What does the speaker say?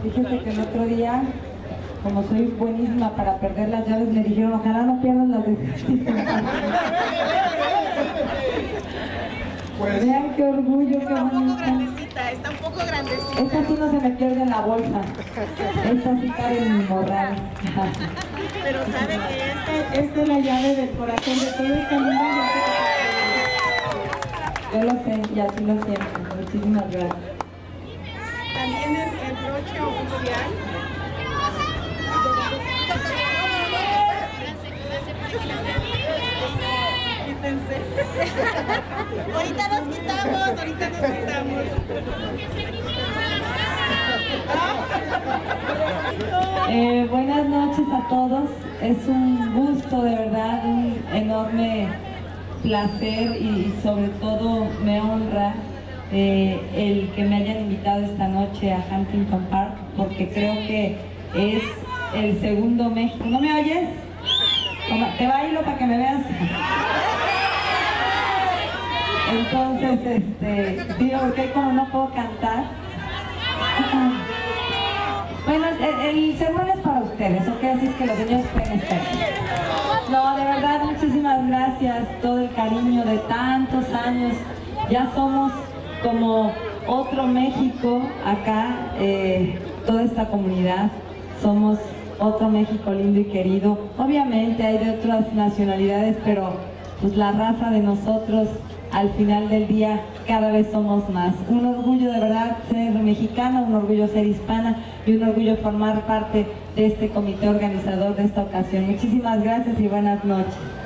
Fíjese que el otro día, como soy buenísima para perder las llaves, me dijeron, ojalá no pierdas las de pues, vean qué orgullo, qué bonita. Está un poco grandecita, está un poco grandecita. Esta sí no se me pierde en la bolsa. Esta sí cabe en mi morral. Pero sabe que esta es la llave del corazón de todo este mundo. Yo lo sé y así lo siento. Muchísimas gracias. También el broche oficial. Quítense. Ahorita nos quitamos. Buenas noches a todos. Es un gusto, de verdad, un enorme placer y sobre todo me honra el que me hayan invitado esta noche a Huntington Park, porque creo que es el segundo México. ¿No me oyes? Te bailo para que me veas. Entonces, digo, porque como no puedo cantar. Bueno, el sermón es para ustedes, ¿ok? Así es que los señores pueden esperar. No, de verdad, muchísimas gracias, todo el cariño de tantos años. Ya somos como otro México acá, toda esta comunidad. Somos otro México lindo y querido. Obviamente hay de otras nacionalidades, pero pues la raza de nosotros, al final del día, cada vez somos más. Un orgullo de verdad ser mexicana, un orgullo ser hispana y un orgullo formar parte de este comité organizador de esta ocasión. Muchísimas gracias y buenas noches.